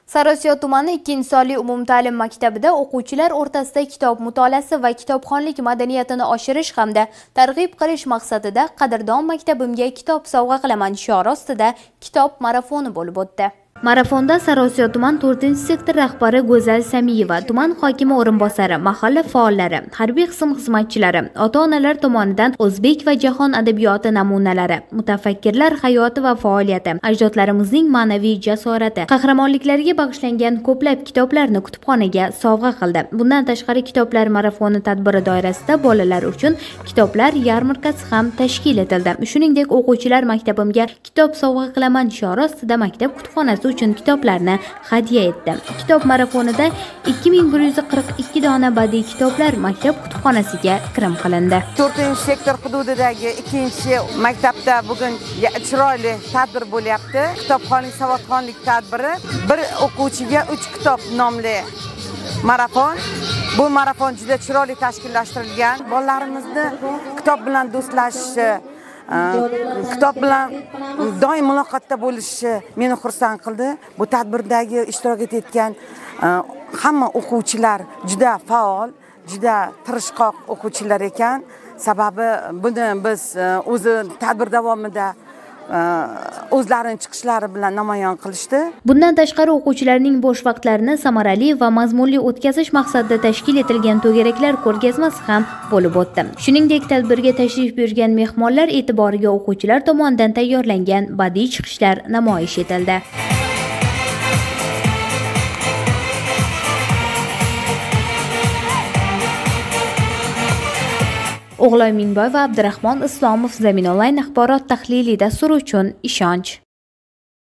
Sariosiyo tumani 2-sonli umumta'lim maktabida o'quvchilar o'rtasida kitob mutolaasi va kitobxonlik madaniyatini oshirish hamda targ'ib qilish maqsadida "Qadrdon maktabimga kitob sovg'a qilaman" shiori ostida kitob marafoni bo'lib o'tdi. Marafonda Sariosiyo tuman 4-sektor rahbari Go'zal Samiyeva, tuman hokimi o'rinbosari, mahalla faollari, harbiy qism xizmatchilari, ota-onalar tomonidan o'zbek va jahon adabiyoti namunalari, mutafakkirlar hayoti va faoliyati, ajdodlarimizning ma'naviy jasorati, qahramonliklariga bag'ishlangan ko'plab kitoblarni kutubxonaga sovg'a qildi. Bundan tashqari kitoblar marafoni tadbiri doirasida bolalar uchun kitoblar yarmarkasi ham tashkil etildi. Shuningdek, o'quvchilar maktabimga kitob sovg'a qilaman shiori ostida maktab kutubxonasi uchun kitoblarni hadya etdi. Kitob marafonida 2142 dona badiiy kitoblar maktab kutubxonasiga kirim qilindi. 4-sektor hududidagi 2-maktabda bugun chiroyli tadbir bo'lyapti. Kitobxonlik savodxonlik tadbiri bir o'quvchiga 3 kitob nomli marafon. Bu marafon juda chiroyli tashkillashtirilgan. Bolalarimizni kitob bilan do'stlashishi, kitob bilan doim muloqotda bo'lishi meni xursand qildi. Bu tadbirdagi ishtirok etayotgan hamma o'quvchilar juda faol, juda tirishqoq o'quvchilar ekan. Sababi buni biz o'zi tadbir davomida o'zlarining chiqishlari bilan namoyon qilishdi. Bundan tashqari o'quvchilarning bo'sh vaqtlarini samarali va mazmunli o'tkazish maqsadida tashkil etilgan to'garaklar ko'rgazmasi ham bo'lib o'tdi. Shuningdek, tadbirga tashrif buyurgan mehmonlar e'tiboriga o'quvchilar tomonidan tayyorlangan badiiy chiqishlar namoyish etildi. O'g'loy Mingboy va Abdurahmon Islomov Zamin Online axborot tahliliy dasturi uchun ishonch.